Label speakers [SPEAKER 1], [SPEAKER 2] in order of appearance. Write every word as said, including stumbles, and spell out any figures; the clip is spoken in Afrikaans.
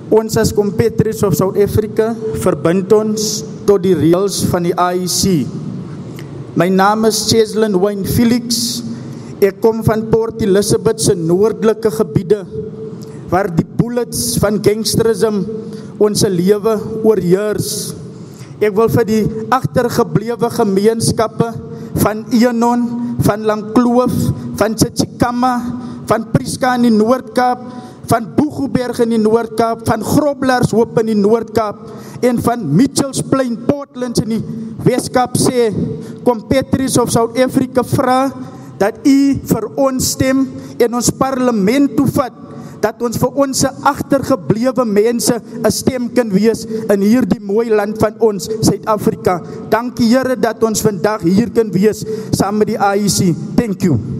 [SPEAKER 1] Ons as compatriots of South Africa verbind ons tot die reëls van die A I C. My naam is Cheslin Wayne Felix. Ek kom van Port Elizabeth se noordelike gebiede, waar die bullets van gangsterism ons lewe oorheers. Ek wil vir die agtergeblewe gemeenskappe van Enon, van Langkloof, van Tsitsikamma, van Prieska in die Noord-Kaap, van Boegoeberg in die Noord-Kaap, van Groblershoop in die Noord-Kaap en van Mitchells Plain, Portland in die Wes-Kaap sê, compatriots of South Africa vra dat u vir ons stem en ons parlement toevat, dat ons vir ons agtergeblewe mense 'n stem kan wees in hierdie mooi land van ons, Suid-Afrika. Dankie Here dat ons vandag hier kan wees saam met die A I C. Thank you.